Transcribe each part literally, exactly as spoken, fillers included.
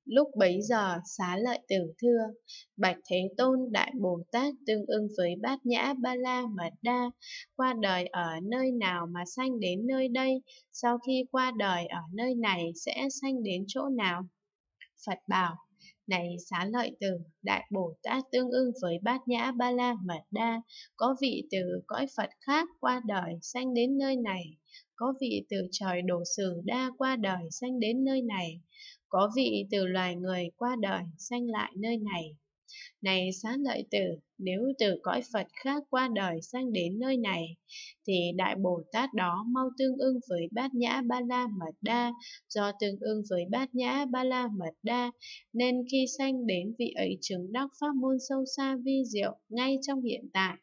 Lúc bấy giờ Xá Lợi Tử thưa: Bạch Thế Tôn, Đại Bồ Tát tương ưng với Bát Nhã Ba La Mật Đa, qua đời ở nơi nào mà sanh đến nơi đây, sau khi qua đời ở nơi này sẽ sanh đến chỗ nào? Phật bảo: Này Xá Lợi Tử, Đại Bồ Tát tương ưng với Bát Nhã Ba La Mật Đa, có vị từ cõi Phật khác qua đời sanh đến nơi này, có vị từ trời Đồ Sử Đa qua đời sanh đến nơi này, có vị từ loài người qua đời sanh lại nơi này. Này Xá Lợi Tử, nếu từ cõi Phật khác qua đời sanh đến nơi này, thì Đại Bồ Tát đó mau tương ưng với Bát Nhã Ba La Mật Đa, do tương ưng với Bát Nhã Ba La Mật Đa, nên khi sanh đến vị ấy chứng đắc pháp môn sâu xa vi diệu ngay trong hiện tại.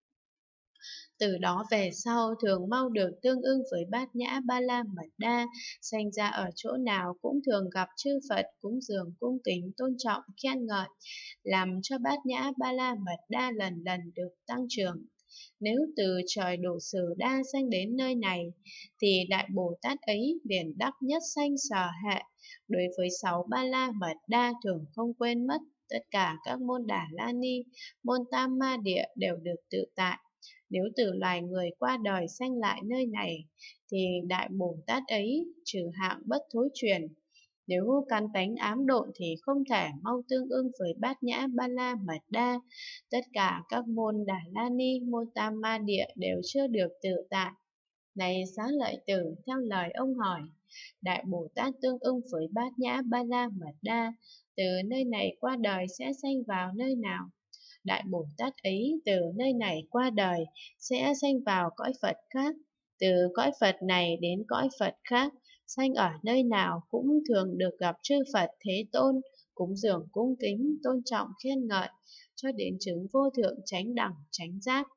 Từ đó về sau thường mau được tương ưng với Bát Nhã Ba La Mật Đa, sanh ra ở chỗ nào cũng thường gặp chư Phật cúng dường cung kính tôn trọng khen ngợi, làm cho Bát Nhã Ba La Mật Đa lần lần được tăng trưởng. Nếu từ trời Đồ Sử Đa sanh đến nơi này, thì Đại Bồ Tát ấy liền đắc nhất sanh sở hệ. Đối với sáu Ba La Mật Đa thường không quên mất, tất cả các môn Đà La Ni, môn Tam Ma Địa đều được tự tại. Nếu từ loài người qua đời sanh lại nơi này, thì Đại Bồ Tát ấy trừ hạng bất thối chuyển. Nếu căn tánh ám độn thì không thể mau tương ưng với Bát Nhã Ba La Mật Đa. Tất cả các môn Đà La Ni, môn Tam Ma Địa đều chưa được tự tại. Này Xá Lợi Tử, theo lời ông hỏi, Đại Bồ Tát tương ưng với Bát Nhã Ba La Mật Đa, từ nơi này qua đời sẽ sanh vào nơi nào? Đại Bồ Tát ấy từ nơi này qua đời sẽ sanh vào cõi Phật khác, từ cõi Phật này đến cõi Phật khác, sanh ở nơi nào cũng thường được gặp chư Phật Thế Tôn, cúng dường cung kính, tôn trọng khen ngợi, cho đến chứng vô thượng chánh đẳng chánh giác.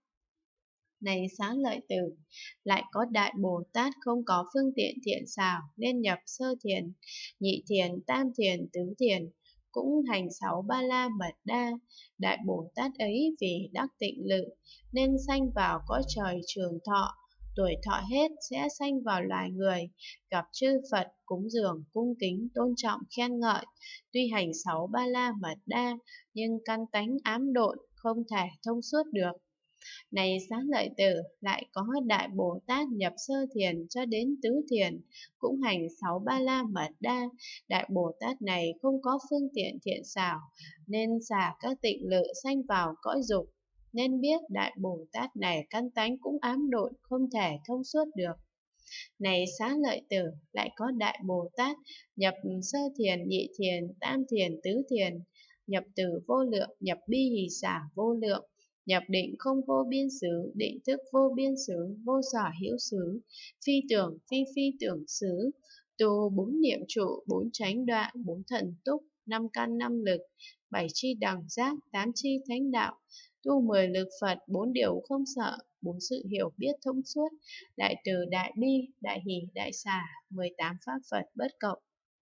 Này Xá Lợi Tử, lại có Đại Bồ Tát không có phương tiện thiện xảo, nên nhập sơ thiền, nhị thiền, tam thiền, tứ thiền, cũng hành sáu Ba La Mật Đa. Đại Bồ Tát ấy vì đắc tịnh lự, nên sanh vào cõi trời trường thọ, tuổi thọ hết sẽ sanh vào loài người, gặp chư Phật cúng dường cung kính tôn trọng khen ngợi. Tuy hành sáu Ba La Mật Đa, nhưng căn tánh ám độn, không thể thông suốt được. Này Xá Lợi Tử, lại có Đại Bồ Tát nhập sơ thiền cho đến tứ thiền, cũng hành sáu Ba La Mật Đa. Đại Bồ Tát này không có phương tiện thiện xảo, nên xả các tịnh lự sanh vào cõi dục. Nên biết Đại Bồ Tát này căn tánh cũng ám độn, không thể thông suốt được. Này Xá Lợi Tử, lại có Đại Bồ Tát nhập sơ thiền, nhị thiền, tam thiền, tứ thiền, nhập từ vô lượng, nhập bi hỷ xả vô lượng, nhập định không vô biên xứ, định thức vô biên xứ, vô sở hữu xứ, phi tưởng phi phi tưởng xứ, tu bốn niệm trụ, bốn chánh đoạn, bốn thần túc, năm căn năm lực, bảy chi đẳng giác, tám chi thánh đạo, tu mười lực Phật, bốn điều không sợ, bốn sự hiểu biết thông suốt, đại từ đại bi, đại hỷ đại xả, mười tám pháp Phật bất cộng.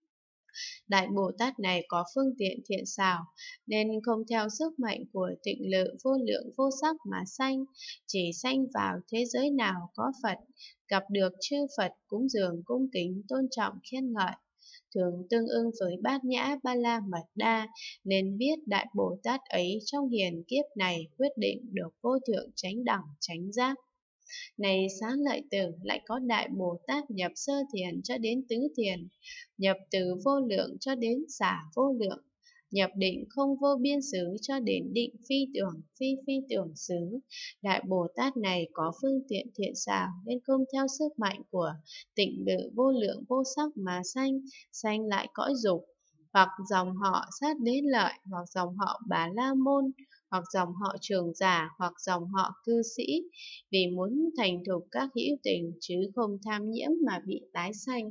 Đại Bồ Tát này có phương tiện thiện xảo, nên không theo sức mạnh của tịnh lự vô lượng vô sắc mà sanh, chỉ sanh vào thế giới nào có Phật, gặp được chư Phật cúng dường cung kính tôn trọng khen ngợi, thường tương ưng với Bát Nhã Ba La Mật Đa, nên biết Đại Bồ Tát ấy trong hiền kiếp này quyết định được vô thượng chánh đẳng chánh giác. Này Xá Lợi Tử, lại có Đại Bồ Tát nhập sơ thiền cho đến tứ thiền, nhập từ vô lượng cho đến xả vô lượng, nhập định không vô biên xứ cho đến định phi tưởng phi phi tưởng xứ. Đại Bồ Tát này có phương tiện thiện xảo, nên không theo sức mạnh của tịnh lự vô lượng vô sắc mà sanh, sanh lại cõi dục, hoặc dòng họ Sát Đế Lợi, hoặc dòng họ Bà La Môn, hoặc dòng họ Trường Giả, hoặc dòng họ Cư Sĩ, vì muốn thành thục các hữu tình, chứ không tham nhiễm mà bị tái sanh.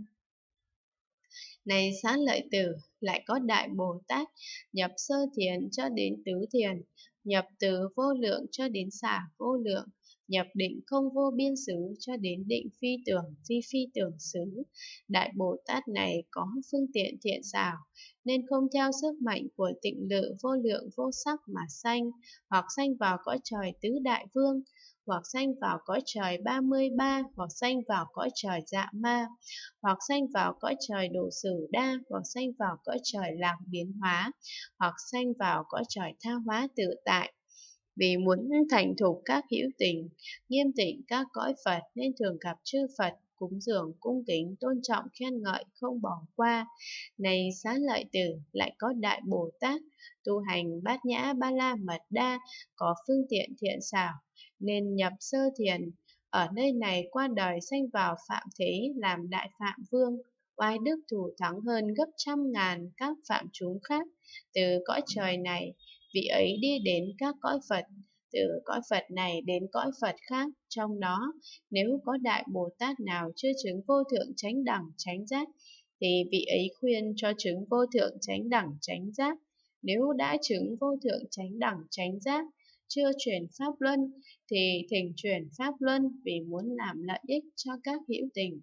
Này Xá Lợi Tử, lại có Đại Bồ Tát nhập sơ thiền cho đến tứ thiền, nhập từ vô lượng cho đến xả vô lượng, nhập định không vô biên xứ cho đến định phi tưởng phi phi tưởng xứ. Đại Bồ Tát này có phương tiện thiện xảo, nên không theo sức mạnh của tịnh lự vô lượng vô sắc mà sanh, hoặc sanh vào cõi trời tứ đại vương, hoặc sanh vào cõi trời ba mươi ba, hoặc sanh vào cõi trời dạ ma, hoặc sanh vào cõi trời độ sử đa, hoặc sanh vào cõi trời lạc biến hóa, hoặc sanh vào cõi trời tha hóa tự tại. Vì muốn thành thục các hữu tình, nghiêm tịnh các cõi Phật nên thường gặp chư Phật, cúng dường, cung kính, tôn trọng, khen ngợi, không bỏ qua. Này Xá Lợi Tử, lại có Đại Bồ Tát, tu hành Bát Nhã Ba La Mật Đa, có phương tiện thiện xảo, nên nhập sơ thiền. Ở nơi này qua đời sanh vào Phạm Thế làm Đại Phạm Vương, oai đức thù thắng hơn gấp trăm ngàn các phạm chúng khác. Từ cõi trời này, vị ấy đi đến các cõi Phật, từ cõi Phật này đến cõi Phật khác. Trong đó, nếu có Đại Bồ Tát nào chưa chứng vô thượng chánh đẳng chánh giác, thì vị ấy khuyên cho chứng vô thượng chánh đẳng chánh giác. Nếu đã chứng vô thượng chánh đẳng chánh giác, chưa chuyển Pháp Luân, thì thỉnh chuyển Pháp Luân vì muốn làm lợi ích cho các hữu tình.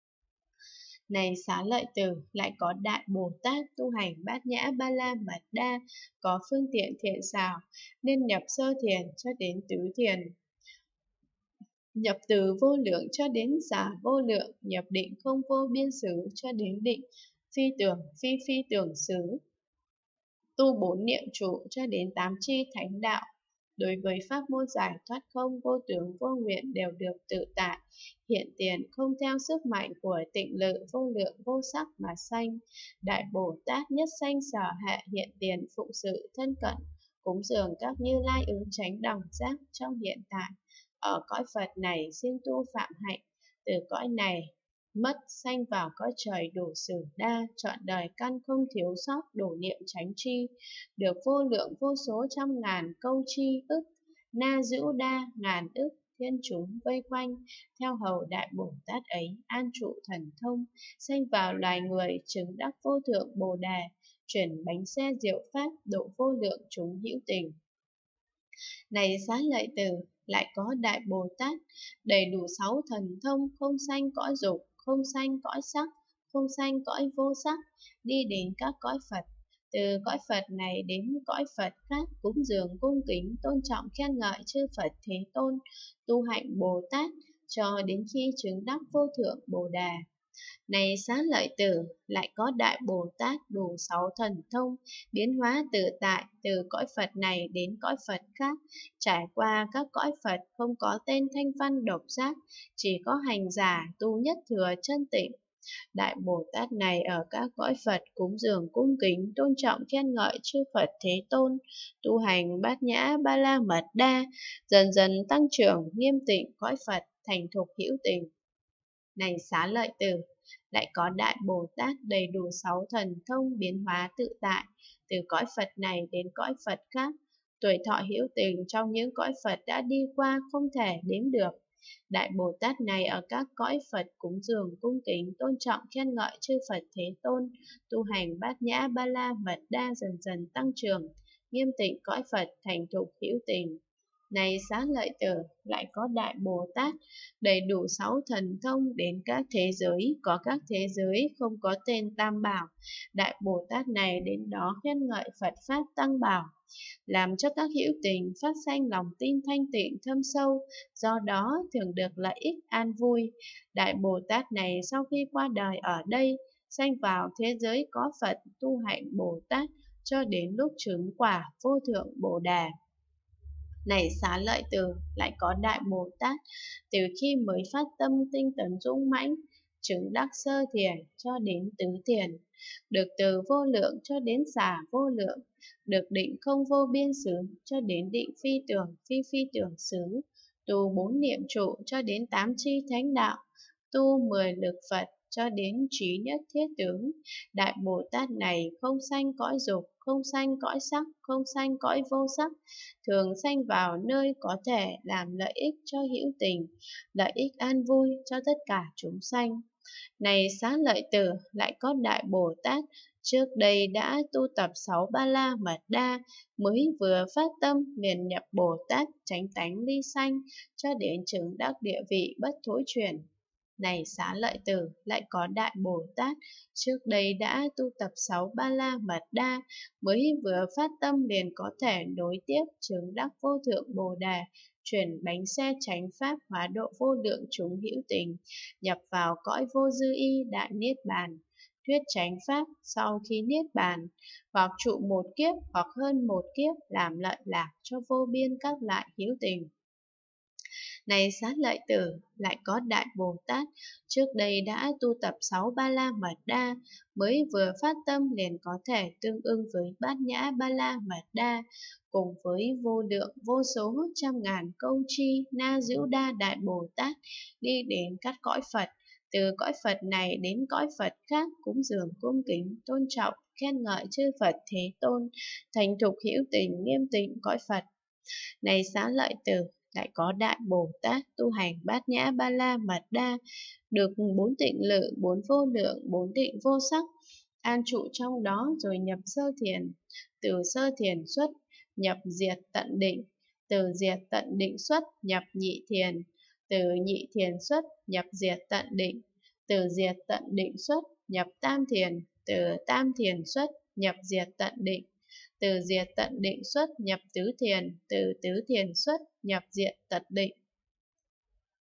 Này Xá Lợi Tử, lại có Đại Bồ Tát tu hành Bát Nhã Ba La Mật Đa, có phương tiện thiện xảo, nên nhập sơ thiền cho đến tứ thiền, nhập từ vô lượng cho đến giả vô lượng, nhập định không vô biên xứ cho đến định phi tưởng phi phi tưởng xứ, tu bốn niệm trụ cho đến tám chi thánh đạo. Đối với pháp môn giải thoát không, vô tướng, vô nguyện đều được tự tại, hiện tiền, không theo sức mạnh của tịnh lự vô lượng vô sắc mà sanh. Đại Bồ Tát nhất sanh sở hệ hiện tiền phụng sự thân cận, cúng dường các Như Lai ứng chánh đẳng giác trong hiện tại. Ở cõi Phật này siêng tu phạm hạnh, từ cõi này mất sanh vào cõi trời đủ sử đa, trọn đời căn không thiếu sót đổ niệm chánh tri, được vô lượng vô số trăm ngàn câu chi ức, na dữ đa ngàn ức thiên chúng vây quanh, theo hầu Đại Bồ Tát ấy an trụ thần thông, sanh vào loài người chứng đắc vô thượng Bồ Đề, chuyển bánh xe diệu pháp độ vô lượng chúng hữu tình. Này Xá Lợi Tử, lại có Đại Bồ Tát, đầy đủ sáu thần thông, không sanh cõi dục, không sanh cõi sắc, không sanh cõi vô sắc, đi đến các cõi Phật. Từ cõi Phật này đến cõi Phật khác, cúng dường, cung kính, tôn trọng, khen ngợi chư Phật Thế Tôn, tu hạnh Bồ Tát, cho đến khi chứng đắc vô thượng Bồ Đề. Này Xá Lợi Tử, lại có Đại Bồ Tát đủ sáu thần thông, biến hóa tự tại, từ cõi Phật này đến cõi Phật khác, trải qua các cõi Phật không có tên thanh văn độc giác, chỉ có hành giả tu nhất thừa chân tịnh. Đại Bồ Tát này ở các cõi Phật cúng dường cung kính, tôn trọng khen ngợi chư Phật Thế Tôn, tu hành Bát Nhã Ba La Mật Đa, dần dần tăng trưởng nghiêm tịnh cõi Phật, thành thục hữu tình. Này Xá Lợi Tử, lại có Đại Bồ Tát đầy đủ sáu thần thông biến hóa tự tại, từ cõi Phật này đến cõi Phật khác, tuổi thọ hữu tình trong những cõi Phật đã đi qua không thể đếm được. Đại Bồ Tát này ở các cõi Phật cúng dường cung kính, tôn trọng khen ngợi chư Phật Thế Tôn, tu hành Bát Nhã Ba La Mật Đa, dần dần tăng trưởng nghiêm tịnh cõi Phật, thành thục hữu tình. Này Xá Lợi Tử, lại có Đại Bồ Tát đầy đủ sáu thần thông đến các thế giới, có các thế giới không có tên Tam Bảo. Đại Bồ Tát này đến đó khen ngợi Phật Pháp Tăng Bảo, làm cho các hữu tình phát sanh lòng tin thanh tịnh thâm sâu, do đó thường được lợi ích an vui. Đại Bồ Tát này sau khi qua đời ở đây, sanh vào thế giới có Phật, tu hạnh Bồ Tát cho đến lúc chứng quả vô thượng Bồ Đề. Này Xá Lợi Tử, lại có Đại Bồ Tát từ khi mới phát tâm tinh tấn dũng mãnh, chứng đắc sơ thiền cho đến tứ thiền, được từ vô lượng cho đến xả vô lượng, được định không vô biên xứ cho đến định phi tưởng phi phi tưởng xứ, tu bốn niệm trụ cho đến tám chi thánh đạo, tu mười lực Phật cho đến trí nhất thiết tướng. Đại Bồ Tát này không sanh cõi dục, không sanh cõi sắc, không sanh cõi vô sắc, thường sanh vào nơi có thể làm lợi ích cho hữu tình, lợi ích an vui cho tất cả chúng sanh. Này Xá Lợi Tử, lại có Đại Bồ Tát trước đây đã tu tập sáu Ba La Mật Đa, mới vừa phát tâm liền nhập Bồ Tát chánh tánh ly sanh cho đến chứng đắc địa vị bất thối chuyển. Này Xá Lợi Tử, lại có Đại Bồ Tát, trước đây đã tu tập sáu ba la mật đa, mới vừa phát tâm liền có thể nối tiếp chứng đắc vô thượng Bồ Đề, chuyển bánh xe chánh pháp hóa độ vô lượng chúng hữu tình, nhập vào cõi vô dư y đại niết bàn. Thuyết chánh pháp sau khi niết bàn, hoặc trụ một kiếp hoặc hơn một kiếp, làm lợi lạc cho vô biên các loại hữu tình. Này Xá Lợi Tử, lại có Đại Bồ Tát, trước đây đã tu tập sáu ba la mật đa, mới vừa phát tâm liền có thể tương ưng với bát nhã ba la mật đa, cùng với vô lượng vô số trăm ngàn câu chi na diễu đa Đại Bồ Tát, đi đến các cõi Phật, từ cõi Phật này đến cõi Phật khác, cúng dường cung kính tôn trọng khen ngợi chư Phật Thế Tôn, thành thục hữu tình nghiêm tịnh cõi Phật. Này Xá Lợi Tử, lại có Đại Bồ Tát tu hành bát nhã ba la mật đa, được bốn tịnh lự, bốn vô lượng, bốn tịnh vô sắc, an trụ trong đó rồi nhập sơ thiền, từ sơ thiền xuất nhập diệt tận định, từ diệt tận định xuất nhập nhị thiền, từ nhị thiền xuất nhập diệt tận định, từ diệt tận định xuất nhập tam thiền, từ tam thiền xuất nhập diệt tận định, từ diệt tận định xuất nhập tứ thiền, từ tứ thiền xuất nhập diệt tận định.